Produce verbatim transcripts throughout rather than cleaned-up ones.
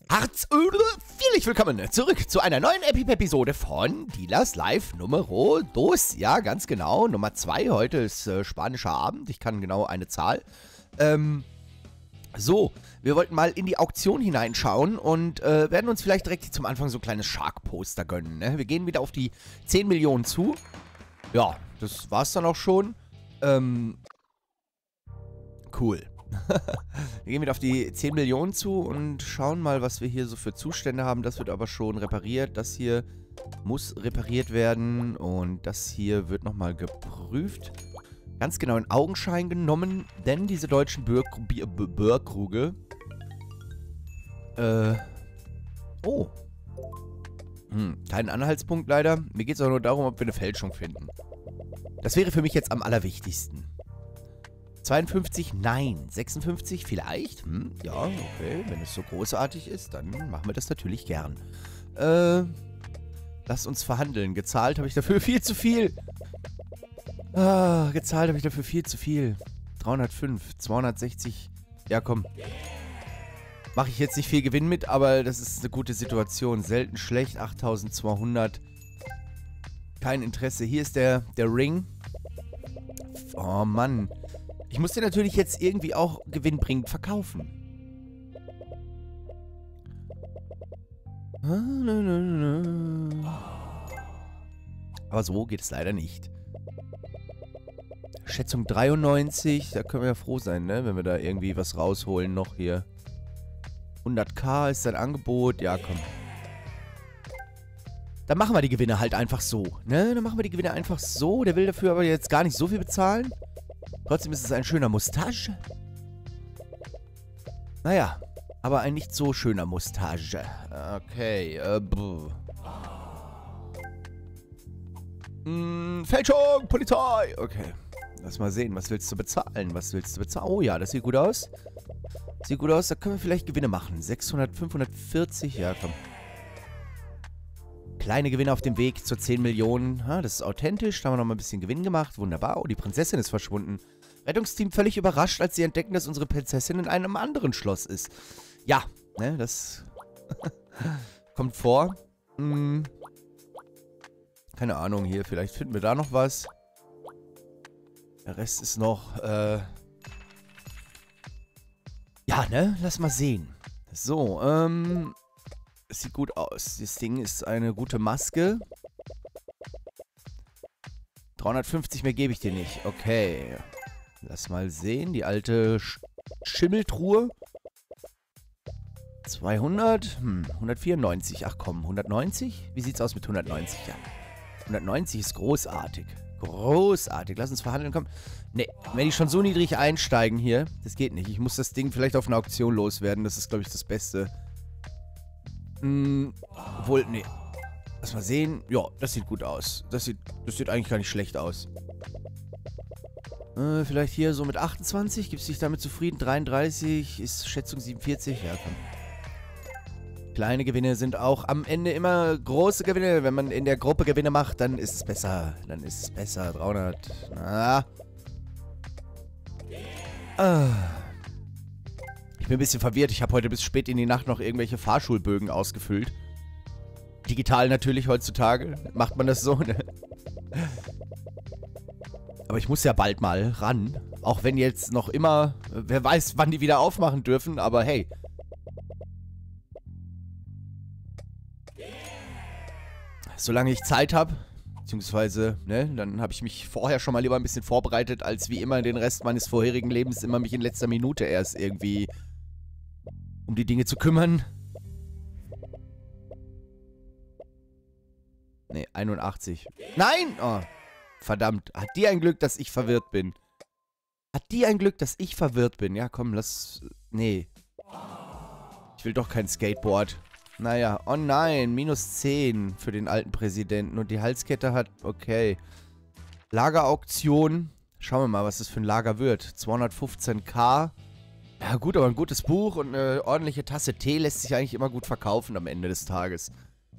Herzlich willkommen zurück zu einer neuen Epi-Episode von Dealers Live Numero dos. Ja, ganz genau. Nummer zwei. Heute ist äh, spanischer Abend. Ich kann genau eine Zahl. Ähm, so, wir wollten mal in die Auktion hineinschauen und äh, werden uns vielleicht direkt zum Anfang so ein kleines Shark-Poster gönnen. Ne? Wir gehen wieder auf die zehn Millionen zu. Ja, das war's dann auch schon. Ähm, cool. Wir gehen wieder auf die zehn Millionen zu und schauen mal, was wir hier so für Zustände haben. Das wird aber schon repariert. Das hier muss repariert werden. Und das hier wird nochmal geprüft. Ganz genau in Augenschein genommen. Denn diese deutschen Börkruge... Äh... Oh. Hm, keinen Anhaltspunkt leider. Mir geht es auch nur darum, ob wir eine Fälschung finden. Das wäre für mich jetzt am allerwichtigsten. zweiundfünfzig, nein. sechsundfünfzig, vielleicht? Hm, ja, okay. Wenn es so großartig ist, dann machen wir das natürlich gern. Äh, lass uns verhandeln. Gezahlt habe ich dafür viel zu viel. Ah, gezahlt habe ich dafür viel zu viel. dreihundertfünf, zweihundertsechzig. Ja, komm. Mache ich jetzt nicht viel Gewinn mit, aber das ist eine gute Situation. Selten schlecht, achttausendzweihundert. Kein Interesse. Hier ist der, der Ring. Oh, Mann. Ich muss den natürlich jetzt irgendwie auch gewinnbringend verkaufen. Aber so geht es leider nicht. Schätzung dreiundneunzig. Da können wir ja froh sein, ne? Wenn wir da irgendwie was rausholen noch hier. hunderttausend ist sein Angebot. Ja, komm. Dann machen wir die Gewinne halt einfach so, ne? Dann machen wir die Gewinne einfach so. Der will dafür aber jetzt gar nicht so viel bezahlen. Trotzdem ist es ein schöner Mustache. Naja, aber ein nicht so schöner Mustache. Okay, äh, buh. Hm, Fälschung, Polizei. Okay, lass mal sehen, was willst du bezahlen? Was willst du bezahlen? Oh ja, das sieht gut aus. Sieht gut aus, da können wir vielleicht Gewinne machen. sechshundert, fünfhundertvierzig, ja komm. Kleine Gewinne auf dem Weg zur zehn Millionen. Ha, das ist authentisch. Da haben wir noch mal ein bisschen Gewinn gemacht. Wunderbar. Oh, die Prinzessin ist verschwunden. Rettungsteam völlig überrascht, als sie entdecken, dass unsere Prinzessin in einem anderen Schloss ist. Ja, ne, das kommt vor. Hm. Keine Ahnung, hier, vielleicht finden wir da noch was. Der Rest ist noch, äh... ja, ne, lass mal sehen. So, ähm... es sieht gut aus. Das Ding ist eine gute Maske. dreihundertfünfzig mehr gebe ich dir nicht. Okay. Lass mal sehen. Die alte Sch Schimmeltruhe. zweihundert. Hm, hundertvierundneunzig. Ach komm, hundertneunzig? Wie sieht's aus mit hundertneunzig? Ja. hundertneunzig ist großartig. Großartig. Lass uns verhandeln. Komm. Nee, wenn die schon so niedrig einsteigen hier, das geht nicht. Ich muss das Ding vielleicht auf einer Auktion loswerden. Das ist, glaube ich, das Beste. Hm, obwohl, nee. Lass mal sehen. Ja, das sieht gut aus. Das sieht, das sieht eigentlich gar nicht schlecht aus. Äh, vielleicht hier so mit achtundzwanzig. Gibst du dich damit zufrieden? dreiunddreißig ist Schätzung siebenundvierzig. Ja, komm. Kleine Gewinne sind auch am Ende immer große Gewinne. Wenn man in der Gruppe Gewinne macht, dann ist es besser. Dann ist es besser. dreihundert. Na. Ah. Ich bin ein bisschen verwirrt. Ich habe heute bis spät in die Nacht noch irgendwelche Fahrschulbögen ausgefüllt. Digital natürlich heutzutage. Macht man das so, ne? Aber ich muss ja bald mal ran. Auch wenn jetzt noch immer... Wer weiß, wann die wieder aufmachen dürfen, aber hey. Solange ich Zeit habe, beziehungsweise, ne, dann habe ich mich vorher schon mal lieber ein bisschen vorbereitet, als wie immer den Rest meines vorherigen Lebens immer mich in letzter Minute erst irgendwie um die Dinge zu kümmern. Ne, einundachtzig. Nein! Oh, verdammt. Hat die ein Glück, dass ich verwirrt bin. Hat die ein Glück, dass ich verwirrt bin. Ja, komm, lass... Nee. Ich will doch kein Skateboard. Naja, oh nein, minus zehn für den alten Präsidenten. Und die Halskette hat... Okay. Lagerauktion. Schauen wir mal, was das für ein Lager wird. zweihundertfünfzehn K. Ja gut, aber ein gutes Buch und eine ordentliche Tasse Tee lässt sich eigentlich immer gut verkaufen am Ende des Tages.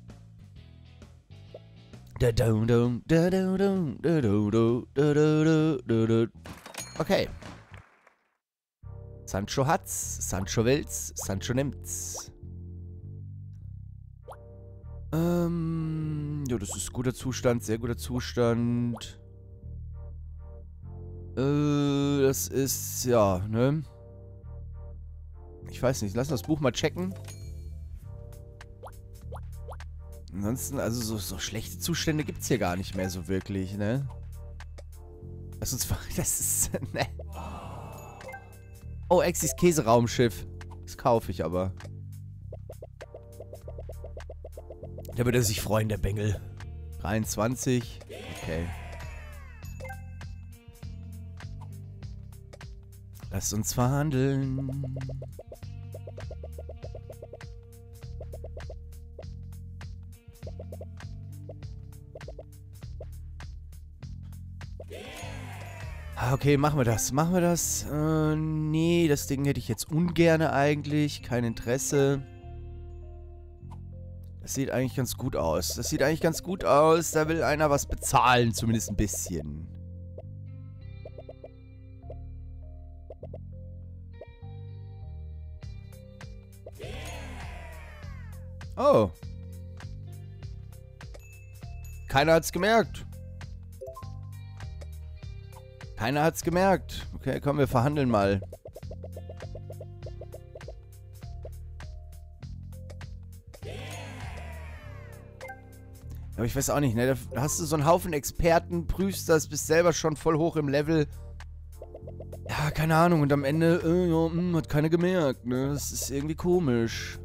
Okay. Sancho hat's, Sancho will's, Sancho nimmt's. Ähm, ja, das ist guter Zustand, sehr guter Zustand. Äh, das ist, ja, ne? Ich weiß nicht, lass uns das Buch mal checken. Ansonsten, also so, so schlechte Zustände gibt es hier gar nicht mehr so wirklich, ne? Lass uns mal, das ist, ne? Oh, Exis Käseraumschiff. Das kaufe ich aber. Da würde er sich freuen, der Bengel. dreiundzwanzig. Okay. Lasst uns verhandeln. Ah, okay, machen wir das. Machen wir das. Äh, nee, das Ding hätte ich jetzt ungerne eigentlich. Kein Interesse. Das sieht eigentlich ganz gut aus. Das sieht eigentlich ganz gut aus. Da will einer was bezahlen, zumindest ein bisschen. Oh. Keiner hat's gemerkt. Keiner hat's gemerkt. Okay, komm, wir verhandeln mal. Aber ich weiß auch nicht, ne? Da hast du so einen Haufen Experten, prüfst das, bist selber schon voll hoch im Level. Ja, keine Ahnung. Und am Ende, äh, ja, mh, hat keiner gemerkt, ne? Das ist irgendwie komisch.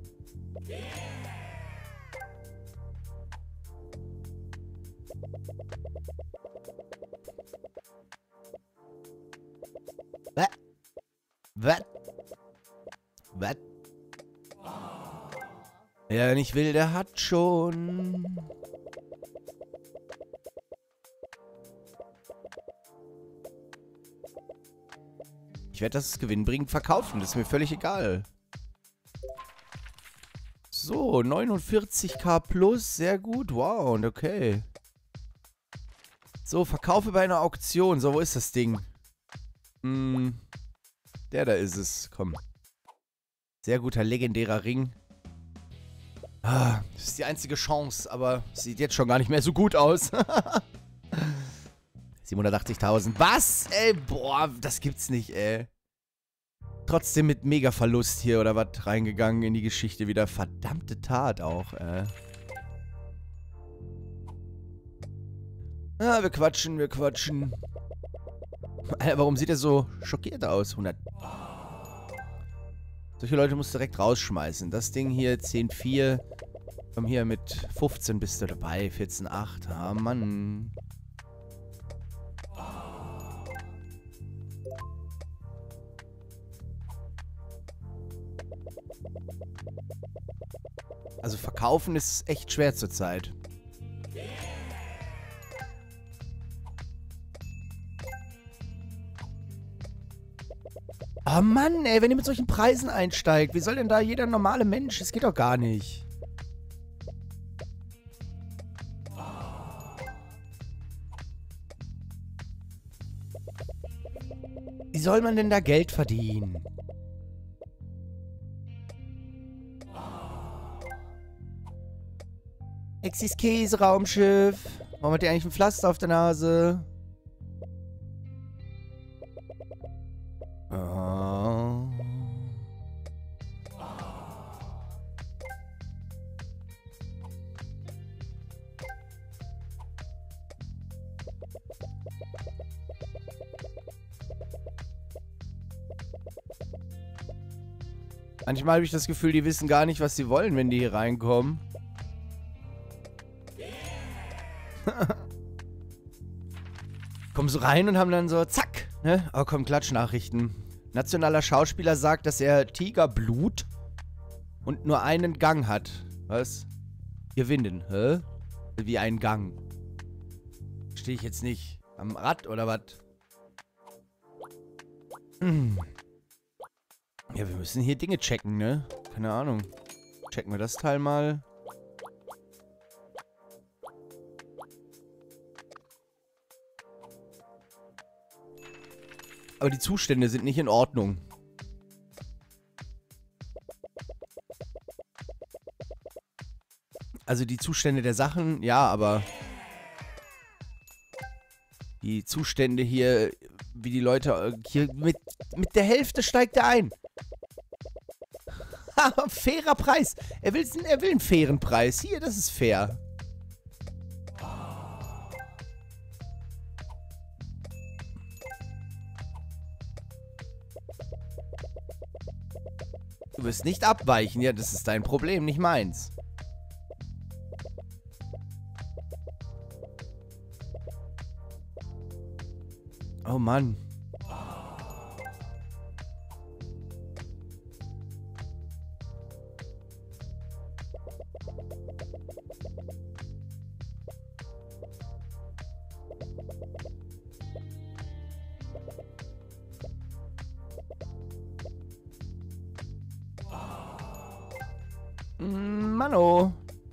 Was? Was? Was? Wer nicht will, der hat schon. Ich werde das gewinnbringend verkaufen. Das ist mir völlig egal. So, neunundvierzig K plus. Sehr gut. Wow, und okay. So, verkaufe bei einer Auktion. So, wo ist das Ding? Hm. Der da ist es. Komm. Sehr guter, legendärer Ring. Ah, das ist die einzige Chance, aber sieht jetzt schon gar nicht mehr so gut aus. siebenhundertachtzigtausend. Was? Ey, boah, das gibt's nicht, ey. Trotzdem mit Mega-Verlust hier oder was reingegangen in die Geschichte wieder. Verdammte Tat auch, ey. Ah, wir quatschen, wir quatschen. Alter, warum sieht er so schockiert aus? hundert. Solche Leute musst du direkt rausschmeißen. Das Ding hier, zehn Komma vier. Komm hier, mit fünfzehn bist du dabei. vierzehn Komma acht. Ah, Mann. Also verkaufen ist echt schwer zurzeit. Oh Mann, ey, wenn ihr mit solchen Preisen einsteigt, wie soll denn da jeder normale Mensch? Das geht doch gar nicht. Wie soll man denn da Geld verdienen? Exis Käseraumschiff. Warum hat der eigentlich ein Pflaster auf der Nase? Oh. Manchmal habe ich das Gefühl, die wissen gar nicht, was sie wollen, wenn die hier reinkommen. Kommen so rein und haben dann so, zack, ne? Oh komm, Klatschnachrichten. Nationaler Schauspieler sagt, dass er Tigerblut und nur einen Gang hat. Was? Gewinnen, hä? Wie ein Gang. Stehe ich jetzt nicht am Rad oder was? Hm. Ja, wir müssen hier Dinge checken, ne? Keine Ahnung. Checken wir das Teil mal. Aber die Zustände sind nicht in Ordnung. Also die Zustände der Sachen, ja, aber die Zustände hier, wie die Leute hier mit, mit der Hälfte steigt er ein. Fairer Preis. Er will, er will einen fairen Preis. Hier, das ist fair. Du wirst nicht abweichen. Ja, das ist dein Problem, nicht meins. Oh Mann. Mano.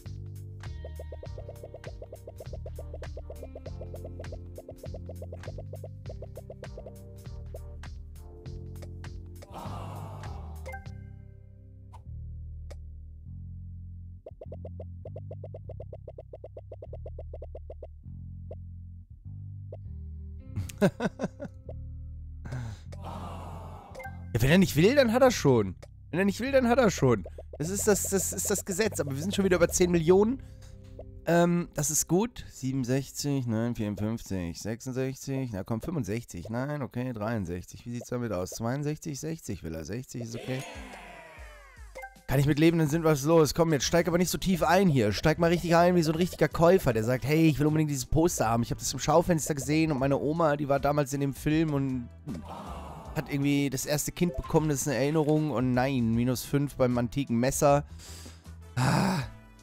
Ja, wenn er nicht will, dann hat er schon. Wenn er nicht will, dann hat er schon. Das ist das, das ist das Gesetz. Aber wir sind schon wieder über zehn Millionen. Ähm, das ist gut. siebenundsechzig, nein, vierundfünfzig, sechsundsechzig, na komm, fünfundsechzig, nein, okay, dreiundsechzig. Wie sieht's damit aus? zweiundsechzig, sechzig will er, sechzig ist okay. Kann ich mit leben, dann sind was los. Komm, jetzt steig aber nicht so tief ein hier. Steig mal richtig ein wie so ein richtiger Käufer, der sagt, hey, ich will unbedingt dieses Poster haben. Ich habe das im Schaufenster gesehen und meine Oma, die war damals in dem Film und hat irgendwie das erste Kind bekommen, das ist eine Erinnerung. Und nein, minus fünf beim antiken Messer. Ah.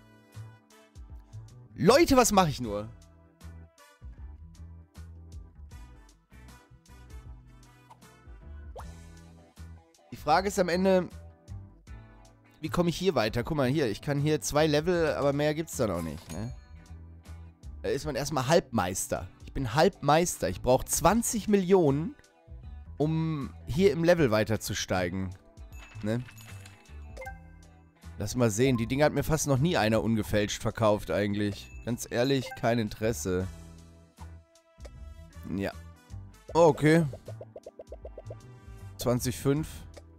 Leute, was mache ich nur? Die Frage ist am Ende, wie komme ich hier weiter? Guck mal hier, ich kann hier zwei Level, aber mehr gibt's da noch nicht, ne? Da ist man erstmal Halbmeister. Ich bin Halbmeister. Ich brauche zwanzig Millionen, um hier im Level weiterzusteigen, ne? Lass mal sehen. Die Dinger hat mir fast noch nie einer ungefälscht verkauft eigentlich. Ganz ehrlich, kein Interesse. Ja. Oh, okay. zwanzig Komma fünf.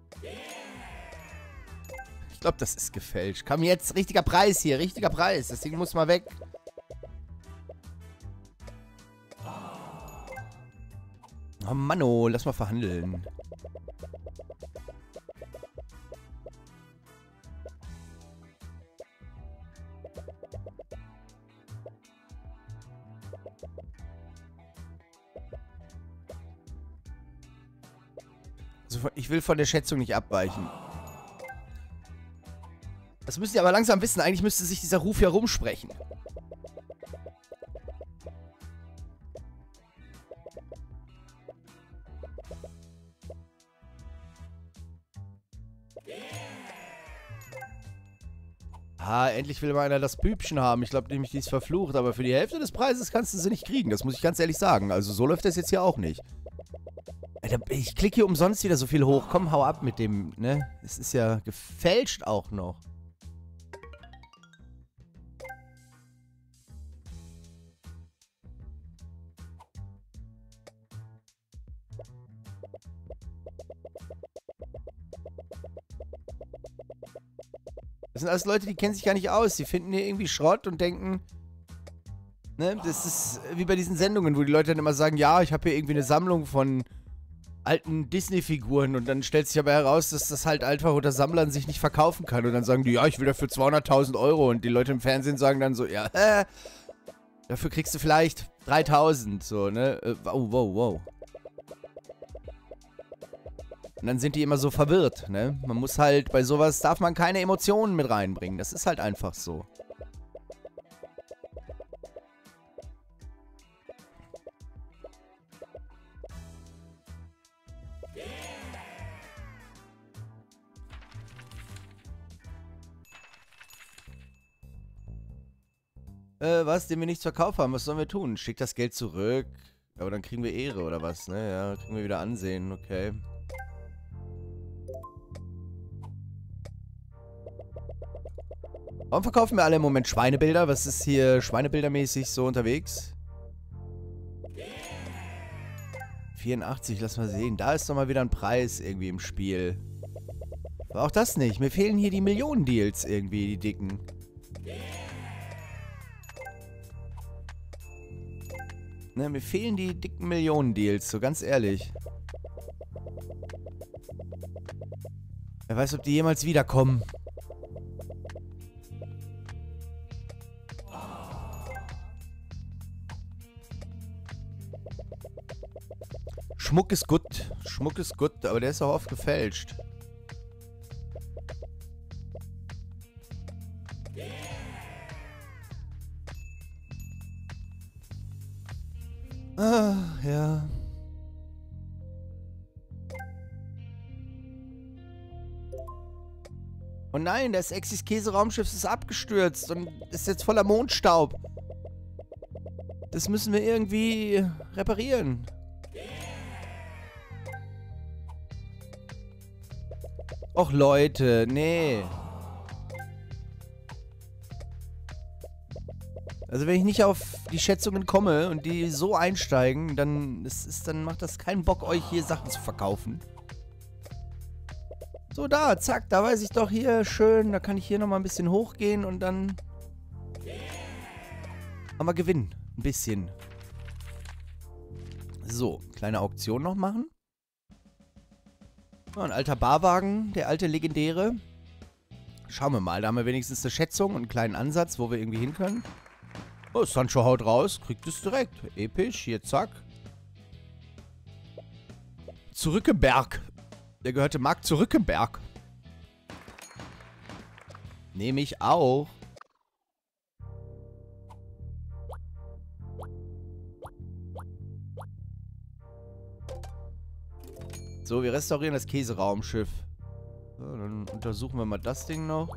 Ich glaube, das ist gefälscht. Komm jetzt, richtiger Preis hier. Richtiger Preis. Das Ding muss mal weg. Oh Mann, oh, lass mal verhandeln. Also ich will von der Schätzung nicht abweichen. Das müsst ihr aber langsam wissen. Eigentlich müsste sich dieser Ruf ja rumsprechen. Ah, endlich will mal einer das Bübchen haben. Ich glaube nämlich, die ist verflucht. Aber für die Hälfte des Preises kannst du sie nicht kriegen. Das muss ich ganz ehrlich sagen. Also so läuft das jetzt hier auch nicht. Alter, ich klicke hier umsonst wieder so viel hoch. Komm, hau ab mit dem, ne? Es ist ja gefälscht auch noch. Das sind alles Leute, die kennen sich gar nicht aus. Die finden hier irgendwie Schrott und denken, ne, das ist wie bei diesen Sendungen, wo die Leute dann immer sagen, ja, ich habe hier irgendwie eine Sammlung von alten Disney-Figuren und dann stellt sich aber heraus, dass das halt einfach unter Sammlern sich nicht verkaufen kann und dann sagen die, ja, ich will dafür zweihunderttausend Euro und die Leute im Fernsehen sagen dann so, ja, äh, dafür kriegst du vielleicht dreitausend, so, ne, äh, wow, wow, wow. Und dann sind die immer so verwirrt, ne? Man muss halt, bei sowas darf man keine Emotionen mit reinbringen. Das ist halt einfach so. Äh, was? Den wir nichts verkauft haben. Was sollen wir tun? Schick das Geld zurück. Aber dann kriegen wir Ehre oder was, ne? Ja, kriegen wir wieder Ansehen, okay. Warum verkaufen wir alle im Moment Schweinebilder? Was ist hier schweinebildermäßig so unterwegs? vierundachtzig, lass mal sehen. Da ist doch mal wieder ein Preis irgendwie im Spiel. Aber auch das nicht. Mir fehlen hier die Millionen-Deals irgendwie, die dicken. Ne, mir fehlen die dicken Millionen-Deals, so ganz ehrlich. Wer weiß, ob die jemals wiederkommen. Schmuck ist gut. Schmuck ist gut, aber der ist auch oft gefälscht. Ah, ja. Oh nein, das Exis Käse-Raumschiff ist abgestürzt und ist jetzt voller Mondstaub. Das müssen wir irgendwie reparieren. Och Leute, nee. Also wenn ich nicht auf die Schätzungen komme und die so einsteigen, dann, ist, ist, dann macht das keinen Bock, euch hier Sachen zu verkaufen. So, da, zack, da weiß ich doch hier schön, da kann ich hier nochmal ein bisschen hochgehen und dann mal gewinnen. Ein bisschen. So, kleine Auktion noch machen. Oh, ein alter Barwagen, der alte legendäre. Schauen wir mal, da haben wir wenigstens eine Schätzung und einen kleinen Ansatz, wo wir irgendwie hin können. Oh, Sancho haut raus, kriegt es direkt. Episch, hier, zack. Zurückeberg. Der gehörte Marc Zurückeberg. Nehme ich auch. So, wir restaurieren das Käseraumschiff. So, dann untersuchen wir mal das Ding noch.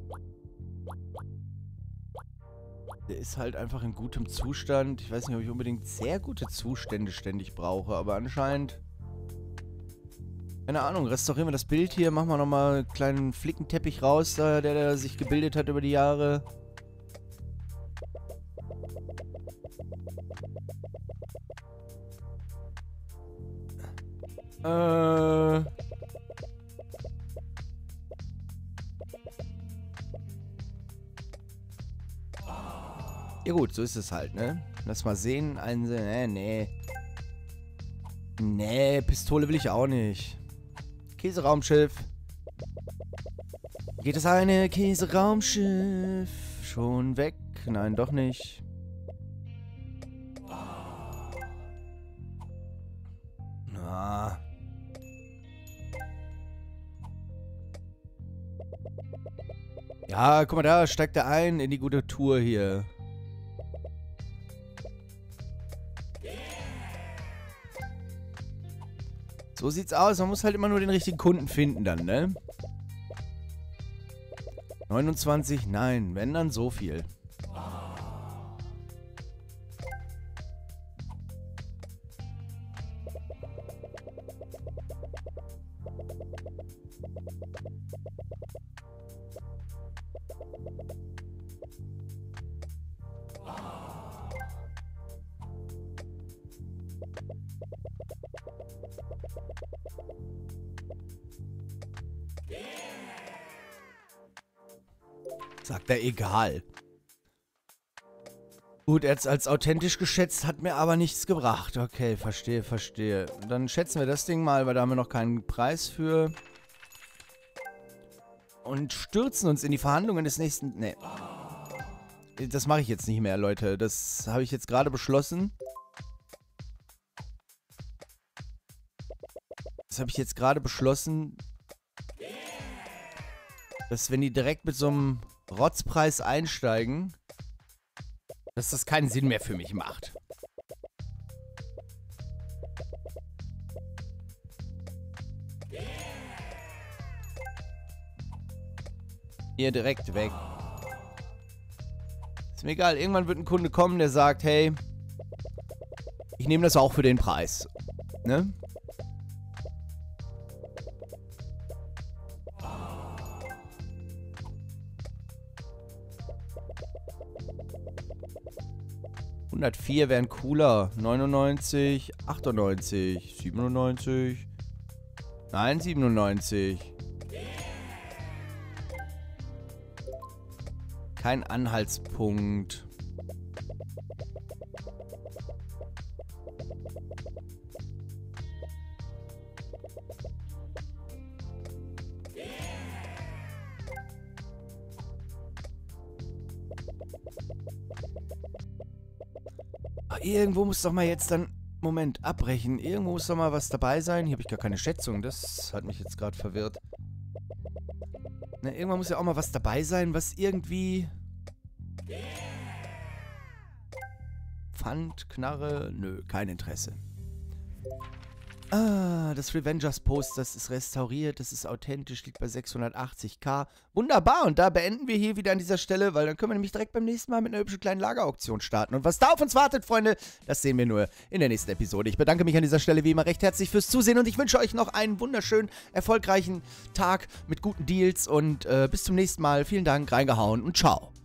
Der ist halt einfach in gutem Zustand. Ich weiß nicht, ob ich unbedingt sehr gute Zustände ständig brauche, aber anscheinend... Keine Ahnung, restaurieren wir das Bild hier, machen wir nochmal einen kleinen Flickenteppich raus, der, der sich gebildet hat über die Jahre. Äh... Ja gut, so ist es halt, ne? Lass mal sehen. Ein, nee, nee. Nee, Pistole will ich auch nicht. Käseraumschiff. Geht das eine Käseraumschiff schon weg? Nein, doch nicht. Ah. Ja, guck mal, da steigt er ein in die gute Tour hier. So sieht's aus. Man muss halt immer nur den richtigen Kunden finden dann, ne? neunundzwanzig, nein. Wenn, dann so viel. Sagt er, egal. Gut, er hat es als authentisch geschätzt, hat mir aber nichts gebracht. Okay, verstehe, verstehe. Dann schätzen wir das Ding mal, weil da haben wir noch keinen Preis für. Und stürzen uns in die Verhandlungen des nächsten... Nee. Das mache ich jetzt nicht mehr, Leute. Das habe ich jetzt gerade beschlossen. Das habe ich jetzt gerade beschlossen, dass wenn die direkt mit so einem Rotzpreis einsteigen, dass das keinen Sinn mehr für mich macht. Hier direkt weg. Ist mir egal, irgendwann wird ein Kunde kommen, der sagt, hey, ich nehme das auch für den Preis. Ne? hundertvier wären cooler. neunundneunzig, achtundneunzig, siebenundneunzig. Nein, siebenundneunzig. Kein Anhaltspunkt. Irgendwo muss doch mal jetzt dann... Moment, abbrechen. Irgendwo muss doch mal was dabei sein. Hier habe ich gar keine Schätzung. Das hat mich jetzt gerade verwirrt. Na, irgendwann muss ja auch mal was dabei sein, was irgendwie... Pfand, Knarre... Nö, kein Interesse. Ah, das Revengers-Post, das ist restauriert, das ist authentisch, liegt bei sechshundertachtzig K. Wunderbar, und da beenden wir hier wieder an dieser Stelle, weil dann können wir nämlich direkt beim nächsten Mal mit einer hübschen kleinen Lagerauktion starten. Und was da auf uns wartet, Freunde, das sehen wir nur in der nächsten Episode. Ich bedanke mich an dieser Stelle wie immer recht herzlich fürs Zusehen und ich wünsche euch noch einen wunderschönen, erfolgreichen Tag mit guten Deals und äh, bis zum nächsten Mal. Vielen Dank, reingehauen und ciao.